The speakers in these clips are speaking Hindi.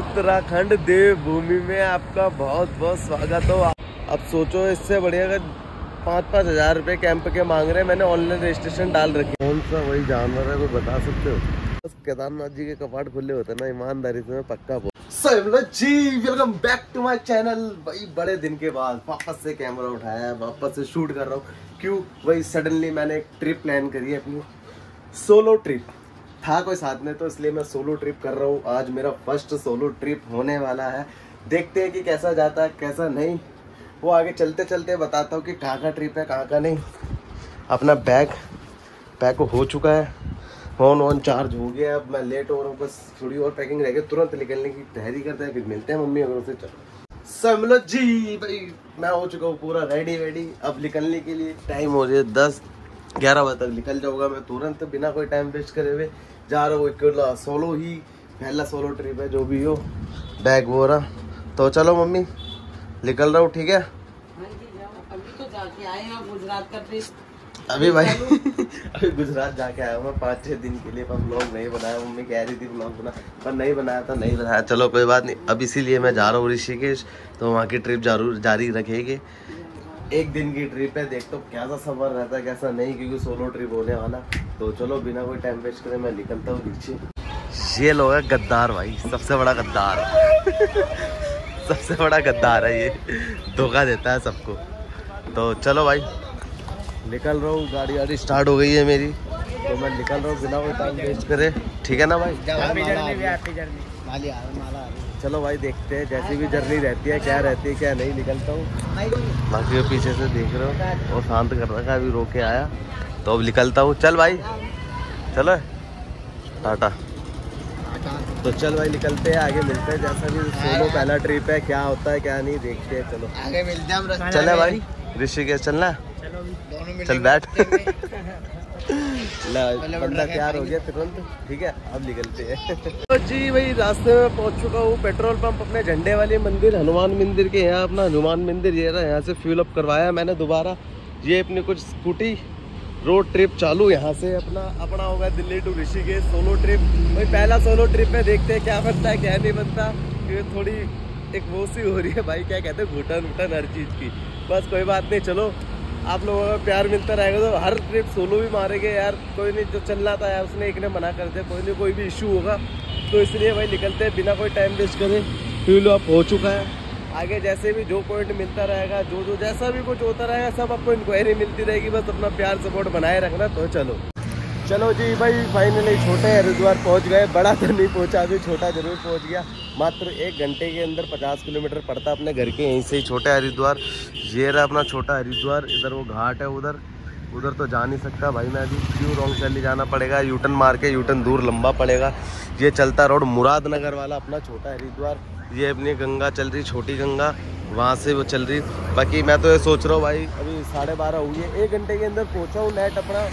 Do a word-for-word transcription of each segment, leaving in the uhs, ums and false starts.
उत्तराखंड देवभूमि में आपका बहुत बहुत स्वागत हो। अब सोचो इससे बढ़िया अगर पाँच पाँच हजार रुपए कैंप के मांग रहे हैं, मैंने ऑनलाइन रजिस्ट्रेशन डाल रखी है। कौन सा वही जानवर है, कोई बता सकते हो? बस केदारनाथ जी के कपाट खुले होते हैं ना, ईमानदारी से मैं पक्का बोल। सो जी welcome back to my channel. भाई बड़े दिन के बाद वापस से कैमरा उठाया, वापस से शूट कर रहा हूँ। क्यों? वही सडनली मैंने एक ट्रिप प्लान करी है, अपनी सोलो ट्रिप। था कोई साथ में तो इसलिए मैं सोलो ट्रिप कर रहा हूँ। आज मेरा फर्स्ट सोलो ट्रिप होने वाला है। देखते हैं कि कैसा जाता है कैसा नहीं, वो आगे चलते चलते बताता हूँ कि कहाँ का ट्रिप है कहाँ का नहीं। अपना बैग पैक हो चुका है, फोन ऑन चार्ज हो गया। अब मैं लेट हो रहा हूँ, बस थोड़ी और पैकिंग रह गई, तुरंत निकलने की तैयारी करते हैं, फिर मिलते हैं मम्मी अगर उसे। चलो समझ जी भाई, मैं हो चुका हूँ पूरा रेडी वेडी। अब निकलने के लिए टाइम हो रही है दस ग्यारह बजे तक निकल जाऊँगा मैं तुरंत, बिना कोई टाइम वेस्ट करे हुए जा रहा हूँ। अकेला सोलो ही, पहला सोलो ट्रिप है, जो भी हो। बैग वो रहा, तो चलो मम्मी निकल रहा हूँ, ठीक है? अभी तो जाके आए हैं गुजरात का ट्रिप। अभी भाई अभी गुजरात जाके आया हूँ मैं पाँच छः दिन के लिए, पर व्लॉग नहीं बनाया। मम्मी कह रही थी व्लॉग बना, पर नहीं बनाया था नहीं बनाया। चलो कोई बात नहीं, अब इसीलिए मैं जा रहा हूँ ऋषिकेश, तो वहाँ की ट्रिप जरूर जारी रखेगी। एक दिन की ट्रिप है, देखते हो कैसा सफर रहता है कैसा नहीं, क्योंकि सोलो ट्रिप होने वाला। तो चलो बिना कोई टाइम वेस्ट करे मैं निकलता हूँ नीचे। ये लोग है गद्दार भाई, सबसे बड़ा गद्दार सबसे बड़ा गद्दार है ये, धोखा देता है सबको। तो चलो भाई निकल रहा हूँ, गाड़ी वाड़ी स्टार्ट हो गई है मेरी, तो मैं निकल रहा हूँ बिना कोई टाइम वेस्ट करे, ठीक है ना भाई? चलो भाई देखते हैं, जैसी भी जर्नी रहती है क्या रहती है क्या नहीं, निकलता हूँ। बाकी पीछे से देख रहे हो और शांत कर रखा है, अभी रोके आया, तो अब निकलता हूँ। चल भाई चलो टाटा। तो चल भाई निकलते हैं, आगे मिलते हैं। जैसा भी सोलो पहला ट्रिप है, क्या होता है क्या नहीं देखते हैं। चलो आगे मिलते हैं। चले भाई ऋषिकेश चलना, चल बैठ बंदा तैयार हो गया तुरंत, ठीक है अब निकलते हैं। तो जी भाई रास्ते में पहुंच चुका हूँ, पेट्रोल पंप अपने झंडे वाली मंदिर हनुमान मंदिर के यहाँ, अपना हनुमान मंदिर ये रहा, यहाँ से फ्यूल अप करवाया मैंने दोबारा। ये अपनी कुछ स्कूटी रोड ट्रिप चालू यहाँ से अपना अपना होगा Delhi to Rishikesh solo trip. भाई पहला सोलो ट्रिप में देखते हैं क्या बनता है क्या नहीं बनता, क्योंकि थोड़ी एक वो सी हो रही है भाई, क्या कहते हैं घुटन उटन हर चीज़ की। बस कोई बात नहीं, चलो आप लोगों का प्यार मिलता रहेगा तो हर ट्रिप सोलो भी मारेंगे यार। कोई नहीं, जो चल रहा था यार उसने एक ने मना कर दिया, कोई नहीं कोई भी इशू होगा, तो इसलिए भाई निकलते हैं बिना कोई टाइम वेस्ट करें। फ्यूल अप हो चुका है, आगे जैसे भी जो पॉइंट मिलता रहेगा, जो जो जैसा भी कुछ होता रहेगा, सब आपको इंक्वायरी मिलती रहेगी, बस अपना प्यार सपोर्ट बनाए रखना। तो चलो चलो जी भाई फाइनली छोटे हरिद्वार पहुंच गए। बड़ा तो नहीं पहुंचा अभी, छोटा जरूर पहुंच गया। मात्र एक घंटे के अंदर पचास किलोमीटर पड़ता अपने घर के यहीं से ही छोटे हरिद्वार। ये रहा अपना छोटा हरिद्वार, इधर वो घाट है, उधर उधर तो जा नहीं सकता भाई मैं अभी, क्यों रॉन्ग साइड जाना पड़ेगा, यूटर्न मार के, यूटर्न दूर लंबा पड़ेगा। ये चलता रोड मुरादनगर वाला अपना छोटा हरिद्वार। ये अपनी गंगा चल रही, छोटी गंगा, वहाँ से वो चल रही। बाकी मैं तो ये सोच रहा हूँ भाई, अभी साढ़े बारह हुई है, एक घंटे के अंदर पहुँचा हूँ। नेट अपना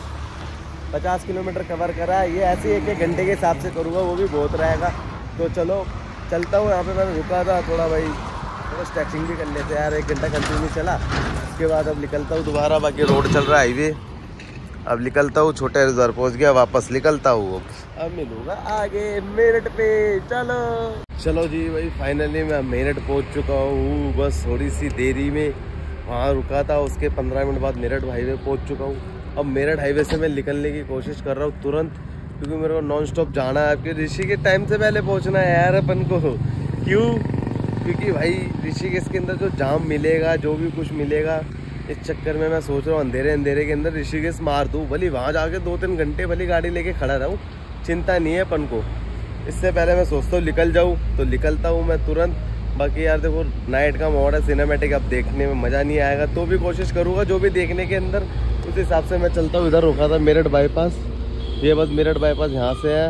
पचास किलोमीटर कवर करा है, ये ऐसे एक एक घंटे के हिसाब से करूँगा, वो भी बहुत रहेगा। तो चलो चलता हूँ। यहाँ पे मैंने रुका था थोड़ा भाई, थोड़ा तो स्ट्रेचिंग भी कर लेते हैं यार, एक घंटा कंटिन्यू चला। उसके बाद अब निकलता हूँ दोबारा, बाकी रोड चल रहा है हाईवे। अब निकलता हूँ, छोटे हरिद्वार पहुँच गया, वापस निकलता हूँ। अब मिलूंगा आगे मेरठ पे। चलो चलो जी भाई फाइनली मैं मेरठ पहुँच चुका हूँ, बस थोड़ी सी देरी में। वहाँ रुका था, उसके पंद्रह मिनट बाद मेरठ हाईवे पहुँच चुका हूँ। अब मेरठ हाईवे से मैं निकलने की कोशिश कर रहा हूँ तुरंत, क्योंकि मेरे को नॉन स्टॉप जाना है। आपके ऋषिकेश टाइम से पहले पहुँचना है यार अपन को। क्यों? क्योंकि भाई ऋषिकेश के अंदर जो जाम मिलेगा, जो भी कुछ मिलेगा, इस चक्कर में मैं सोच रहा हूँ अंधेरे अंधेरे के अंदर ऋषिकेश मार दूँ, भली वहाँ जाके दो तीन घंटे भली गाड़ी लेके खड़ा रहूँ, चिंता नहीं है अपन को। इससे पहले मैं सोचता हूँ निकल जाऊँ, तो निकलता हूँ मैं तुरंत। बाकी यार देखो नाइट का मोड है, सिनेमैटिक, अब देखने में मज़ा नहीं आएगा, तो भी कोशिश करूँगा जो भी देखने के अंदर, उस हिसाब से मैं चलता हूँ। इधर रुका था मेरठ बाईपास, ये बस मेरठ बाईपास यहाँ से है,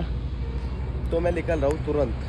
तो मैं निकल रहा हूँ तुरंत।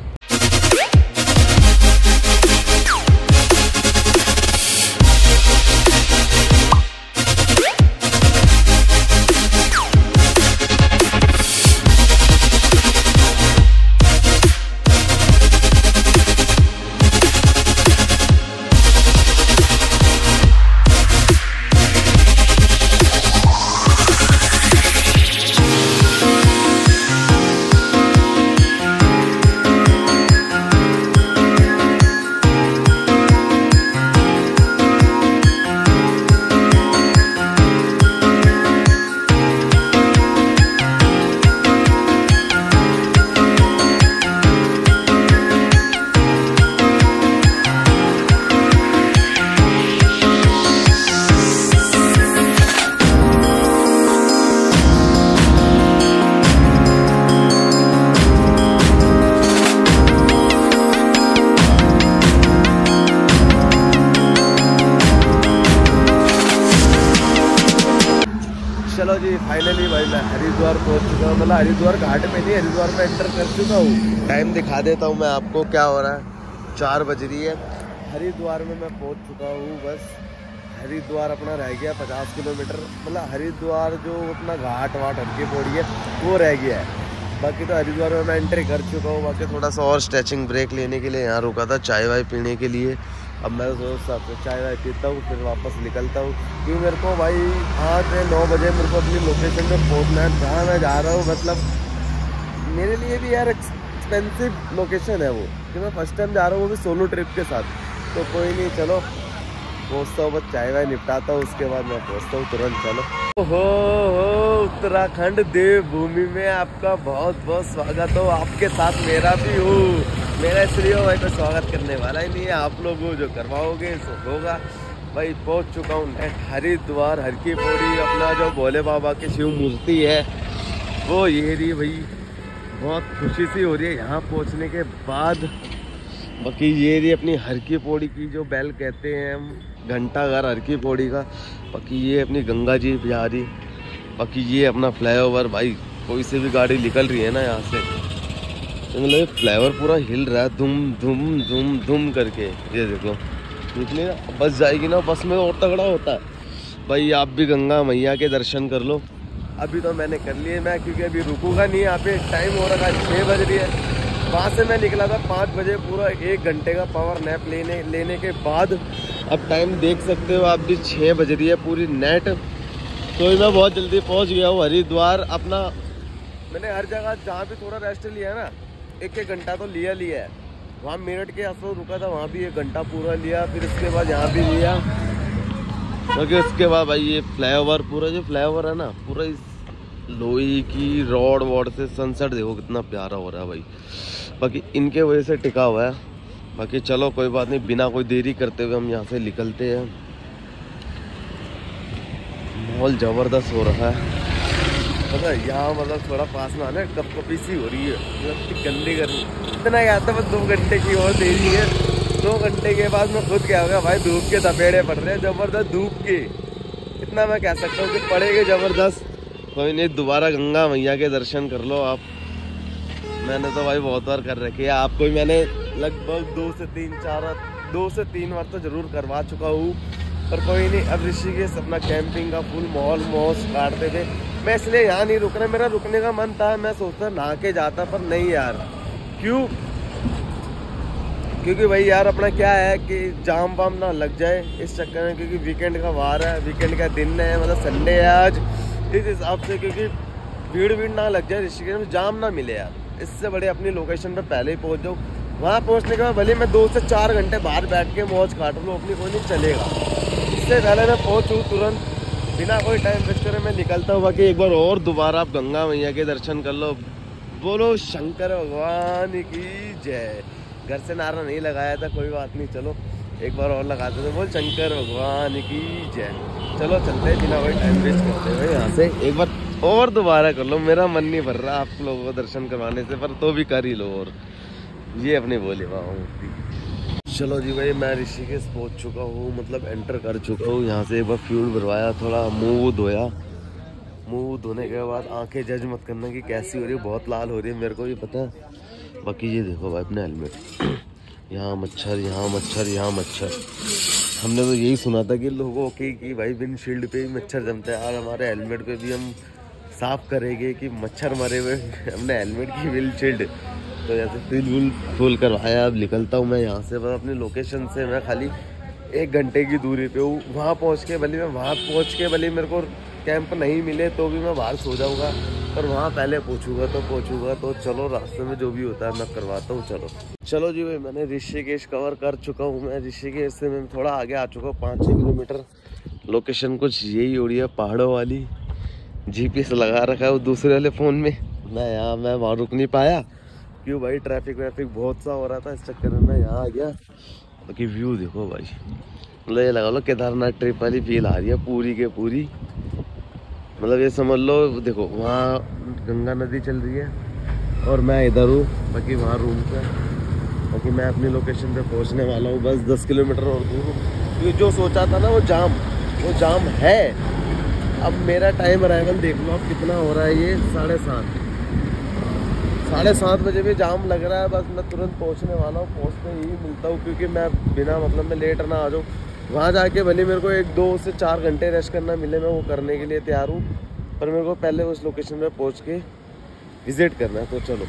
हरिद्वार पहुंच चुका हूँ, मतलब हरिद्वार घाट में नहीं, हरिद्वार में एंटर कर चुका हूँ। टाइम दिखा देता हूँ मैं आपको क्या हो रहा है, चार बज रही है। हरिद्वार में मैं पहुंच चुका हूँ। बस हरिद्वार अपना रह गया पचास किलोमीटर, मतलब हरिद्वार जो अपना घाट वाट हल्की पौड़ी है वो रह गया है। बाकी तो हरिद्वार में मैं एंट्री कर चुका हूँ। बाकी थोड़ा सा और स्ट्रेचिंग ब्रेक लेने के लिए यहाँ रुका था, चाय वाय पीने के लिए। अब मैं सोचता हूँ चाय वाय पीता हूँ फिर वापस निकलता हूँ, क्योंकि मेरे को भाई आठ से नौ बजे मेरे को अपनी लोकेशन पे पहुँचना है जहाँ मैं जा रहा हूँ। मतलब मेरे लिए भी यार एक्सपेंसिव लोकेशन है वो, कि मैं फर्स्ट टाइम जा रहा हूँ वो भी सोलो ट्रिप के साथ। तो कोई नहीं, चलो पहुँचता हूँ, बस चाय वाय निपटाता हूँ, उसके बाद मैं पहुँचता हूँ तुरंत। चलो हो हो उत्तराखंड देवभूमि में आपका बहुत बहुत स्वागत हो। आपके साथ मेरा भी हो, मेरा इसलिए हो भाई, तो स्वागत करने वाला ही नहीं है, आप लोग हो जो करवाओगे सो होगा। भाई पहुंच चुका हूँ हरिद्वार, हर की पौड़ी। अपना जो भोले बाबा की शिव मूर्ति है वो ये रही भाई। बहुत खुशी सी हो रही है यहाँ पहुँचने के बाद। बाकी ये रही अपनी हर की पौड़ी की जो बैल कहते हैं हम, घंटा घर हर की पौड़ी का। बाकी ये अपनी गंगा जी बिहारी। बाकी ये अपना फ्लाईओवर, भाई कोई से भी गाड़ी निकल रही है ना यहाँ से तो मतलब फ्लाईओवर पूरा हिल रहा है धुम धुम धुम धुम करके। ये देखो निकले ना, बस जाएगी ना, बस में और तगड़ा होता है। भाई आप भी गंगा मैया के दर्शन कर लो। अभी तो मैंने कर लिए मैं, क्योंकि अभी रुकूंगा नहीं यहाँ पे, टाइम हो रहा है छः बज रही है। वहाँ से मैं निकला था पाँच बजे, पूरा एक घंटे का पावर नैप लेने लेने के बाद अब टाइम देख सकते हो आप भी, छः बज रही है पूरी नेट। तो मैं बहुत जल्दी पहुँच गया हूँ हरिद्वार। अपना मैंने हर जगह जहाँ भी थोड़ा रेस्ट लिया ना, एक एक घंटा तो लिया लिया है। वहाँ मेरठ के आसपास रुका था, वहाँ भी एक घंटा पूरा लिया, फिर इसके बाद यहाँ भी लिया। क्योंकि तो उसके बाद भाई ये फ्लाईओवर, पूरा जो फ्लाईओवर है ना, पूरा इस लोही की रोड वॉड से सनसेट देखो कितना प्यारा हो रहा है भाई। बाकी इनके वजह से टिका हुआ है। बाकी चलो कोई बात नहीं, बिना कोई देरी करते हुए हम यहाँ से निकलते हैं। माहौल ज़बरदस्त हो रहा है, पता है यहाँ मतलब थोड़ा पास में आना, कप कपी सी हो रही है, मतलब गंदी गर्मी। इतना क्या था, बस दो घंटे की और देरी है। दो घंटे के बाद मैं खुद क्या होगा भाई, धूप के धपेड़े पड़ रहे हैं ज़बरदस्त धूप के। इतना मैं कह सकता हूँ कि पड़ेंगे ज़बरदस्त। कोई नहीं, दोबारा गंगा मैया के दर्शन कर लो आप। मैंने तो भाई बहुत बार कर रखी है, आपको ही मैंने लगभग दो से तीन चार दो से तीन बार तो ज़रूर करवा चुका हूँ। पर कोई नहीं, अब ऋषिकेश अपना कैंपिंग का फुल माहौल मौज काटते थे। मैं इसलिए यहाँ नहीं रुक रहा, मेरा रुकने का मन था, मैं सोचता नहा के जाता, पर नहीं यार। क्यों? क्योंकि भाई यार अपना क्या है कि जाम वाम ना लग जाए इस चक्कर में, क्योंकि वीकेंड का वार है, वीकेंड का दिन है, मतलब संडे है आज, इस हिसाब से। क्योंकि भीड़ भीड़ ना लग जाए ऋषिकेश में, जाम ना मिले यार। इससे बड़े अपनी लोकेशन पे पहले ही पहुंच जाओ। वहाँ पहुंचने के बाद भले मैं दो से चार घंटे बाहर बैठ के मौज काट लूँ अपनी, कोई नहीं चलेगा। इससे पहले मैं पहुँचूँ तुरंत, बिना कोई टाइम वेस्ट करे मैं निकलता हूँ। बाकी एक बार और दोबारा आप गंगा मैया के दर्शन कर लो। बोलो शंकर भगवान की जय। घर से नारा नहीं लगाया था, कोई बात नहीं, चलो एक बार और लगाते थे, बोल शंकर भगवान की जय। चलो चलते हैं बिना कोई टाइम वेस्ट करते हुए यहाँ से। एक बार और दोबारा कर लो, मेरा मन नहीं भर रहा आप लोगों को दर्शन करवाने से, पर तो भी कर ही लो। और ये अपने भोले बाबा मूर्ति। चलो जी भाई, मैं ऋषिकेश पहुँच चुका हूँ, मतलब एंटर कर चुका हूँ। यहाँ से एक बार फ्यूल भरवाया, थोड़ा मुँह धोया। मुँह धोने के बाद आंखें जज मत करना कि कैसी हो रही है, बहुत लाल हो रही है, मेरे को भी पता है। बाकी ये देखो भाई अपना हेलमेट, यहाँ मच्छर, यहाँ मच्छर, यहाँ मच्छर। हमने तो यही सुना था कि लोगों की कि भाई विंडशील्ड पे भी मच्छर जमता है, और हमारे हेलमेट पे भी हम साफ करेंगे कि मच्छर मरे हुए हमने हेलमेट की विंडशील्ड। तो जैसे फ्यूल वूल फुल करवाया, अब निकलता हूँ मैं यहाँ से। बस अपनी लोकेशन से मैं खाली एक घंटे की दूरी पे हूँ। वहाँ पहुँच के भले मैं वहाँ पहुँच के भले मेरे को कैंप नहीं मिले तो भी मैं बाहर सो जाऊँगा, पर वहाँ पहले पहुँचूँगा तो पहुँचूँगा। तो चलो रास्ते में जो भी होता है मैं करवाता हूँ। चलो चलो जी भाई, मैंने ऋषिकेश कवर कर चुका हूँ। मैं ऋषिकेश से मैं थोड़ा आगे आ चुका हूँ, पाँच छः किलोमीटर। लोकेशन कुछ यही हो रही है, पहाड़ों वाली। जीपीएस लगा रखा है वो दूसरे वाले फ़ोन में। मैं यहाँ मैं वहाँ रुक नहीं पाया, क्यों भाई ट्रैफिक व्रैफिक बहुत सा हो रहा था, इस चक्कर में मैं यहाँ आ गया। बाकी व्यू देखो भाई, मतलब ये लगा लो केदारनाथ ट्रिप वाली फील आ रही है पूरी के पूरी। मतलब ये समझ लो, देखो वहाँ गंगा नदी चल रही है और मैं इधर हूँ, बाकी वहाँ रूम पे। बाकी मैं अपनी लोकेशन पे पहुँचने वाला हूँ, बस दस किलोमीटर और दूर हूँ। क्योंकि जो सोचा था ना वो जाम, वो जाम है। अब मेरा टाइम अराइवल देख लो अब कितना हो रहा है, ये साढ़े सात साढ़े सात बजे भी जाम लग रहा है। बस मैं तुरंत पहुंचने वाला हूँ, पहुंचते ही मिलता हूँ, क्योंकि मैं बिना मतलब में लेट ना आ जाऊँ। वहाँ जाके भले मेरे को एक दो से चार घंटे रेस्ट करना मिले, मैं वो करने के लिए तैयार हूँ, पर मेरे को पहले उस लोकेशन पे पहुँच के विजिट करना है। तो चलो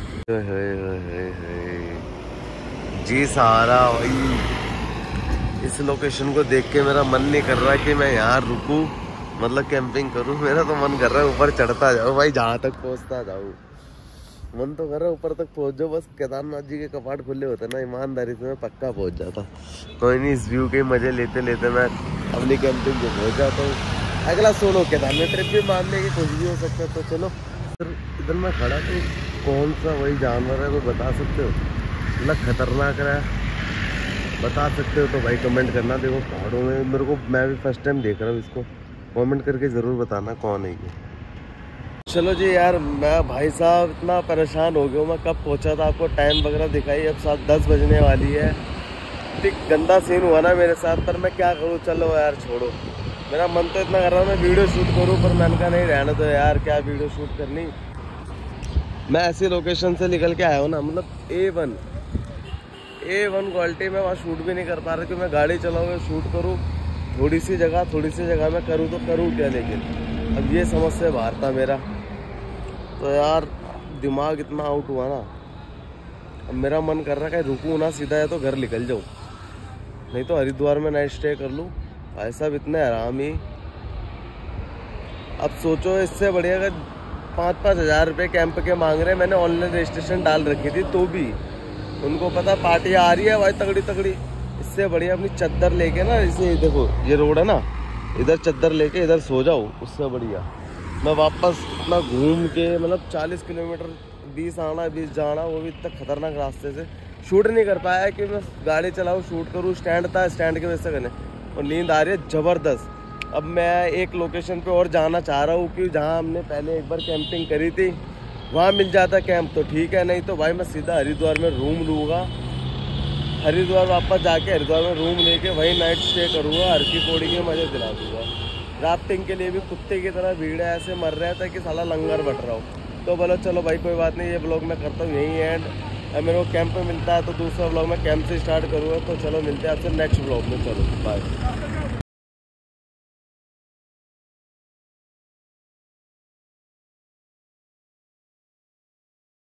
जी सहारा भाई, इस लोकेशन को देख के मेरा मन नहीं कर रहा कि मैं यहाँ रुकूँ, मतलब कैंपिंग करूँ। मेरा तो मन कर रहा है ऊपर चढ़ता जाओ भाई, जहाँ तक पहुँचता जाऊँ। मन तो कर रहा है ऊपर तक पहुँच जाओ, बस केदारनाथ जी के कपाट खुले होते ना, ईमानदारी से मैं पक्का पहुँच जाता। कोई नहीं, इस व्यू के मजे लेते लेते मैं अपनी कैंपिंग को पहुँच जाता हूँ। अगला सोलो केदारनाथ ट्रिप भी मानने की कुछ भी हो सकता है। तो चलो, इधर मैं खड़ा तो कौन सा वही जानवर है, वो बता सकते हो? मतलब खतरनाक रहा है, बता सकते हो तो भाई कमेंट करना। देखो पहाड़ों में मेरे को, मैं भी फर्स्ट टाइम देख रहा हूँ इसको, कमेंट करके ज़रूर बताना कौन है ये। चलो जी यार, मैं भाई साहब इतना परेशान हो गया हूँ। मैं कब पहुँचा था, आपको टाइम वगैरह दिखाई, अब सात दस बजने वाली है। ठीक गंदा सीन हुआ ना मेरे साथ, पर मैं क्या करूँ, चलो यार छोड़ो। मेरा मन तो इतना कर रहा है मैं वीडियो शूट करूँ, पर मैंने कहा नहीं रहने दो यार, क्या वीडियो शूट करनी। मैं ऐसी लोकेशन से निकल के आया हूँ ना, मतलब A one A one quality में वहाँ शूट भी नहीं कर पा रहा, कि मैं गाड़ी चलाऊँ शूट करूँ। थोड़ी सी जगह थोड़ी सी जगह में करूँ तो करूँ क्या, लेकिन अब ये समझ से बाहर था मेरा। तो यार दिमाग इतना आउट हुआ ना, अब मेरा मन कर रहा है कि रुकूँ ना, सीधा है तो घर निकल जाऊँ, नहीं तो हरिद्वार में नाइट स्टे कर लूँ। ऐसा इतने आराम ही। अब सोचो, इससे बढ़िया अगर पाँच पाँच हज़ार रुपये कैंप के मांग रहे हैं। मैंने ऑनलाइन रजिस्ट्रेशन डाल रखी थी, तो भी उनको पता पार्टी आ रही है भाई तगड़ी तगड़ी। इससे बढ़िया अपनी चद्दर लेके ना, इसे देखो ये रोड है ना, इधर चद्दर लेके इधर सो जाओ, उससे बढ़िया। मैं वापस इतना घूम के, मतलब चालीस किलोमीटर, बीस आना बीस जाना, वो भी इतना खतरनाक रास्ते से शूट नहीं कर पाया कि मैं गाड़ी चलाऊँ शूट करूँ। स्टैंड था, स्टैंड की वजह से करने, और नींद आ रही है ज़बरदस्त। अब मैं एक लोकेशन पे और जाना चाह रहा हूँ, कि जहाँ हमने पहले एक बार कैंपिंग करी थी, वहाँ मिल जाता कैंप तो ठीक है, नहीं तो भाई मैं सीधा हरिद्वार में रूम लूँगा। हरिद्वार वापस जाके हरिद्वार में रूम लेके वहीं नाइट स्टे करूँगा, हर की पौड़ी के मज़े दिला दूँगा। राफ्टिंग के लिए भी कुत्ते की तरह भीड़ है, ऐसे मर रहा था कि साला लंगर बट रहा हूँ। तो बोलो चलो भाई कोई बात नहीं, ये ब्लॉग मैं करता हूँ यहीं एंड। अब मेरे को कैंप में मिलता है तो दूसरा ब्लॉग मैं कैंप से स्टार्ट करूँगा। तो चलो मिलते हैं आपसे नेक्स्ट ब्लॉग में, चलो बाय।